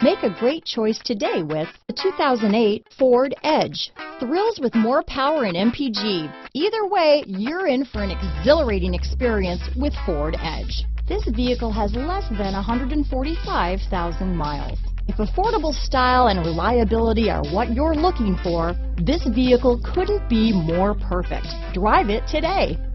Make a great choice today with the 2008 Ford Edge. Thrills with more power and MPG. Either way, you're in for an exhilarating experience with Ford Edge. This vehicle has less than 145,000 miles. If affordable style and reliability are what you're looking for, this vehicle couldn't be more perfect. Drive it today.